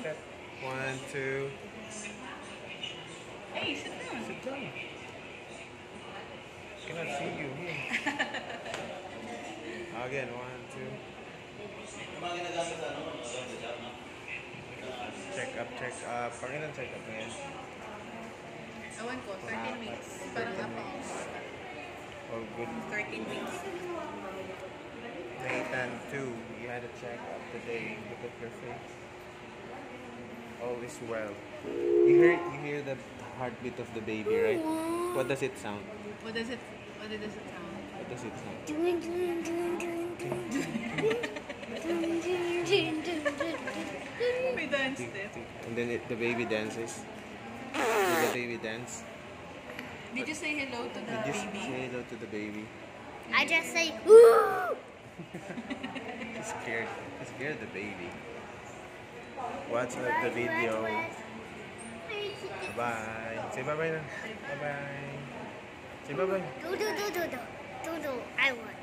step. 1, 2. Hey, sit down. Sit down. Cannot see you here. Again, 1, 2. Check up, check up. Pangilan check up ngayon? Ewan ko, 13 weeks. Parang 13 ako. weeks. Oh, good. 13 weeks. Nathan, too. You had a check up today. Look at your face. All is well. You hear the heartbeat of the baby, right? What does it sound? What does it sound? What does it sound? May dance din. And then the baby dances. Did the baby dance? Did you say hello to the Did you baby? say hello to the baby? I just say, woo! He's scared. He scared the baby. Watch the video. Bye-bye. Say bye-bye na. Bye-bye. Say bye-bye. Do. I want.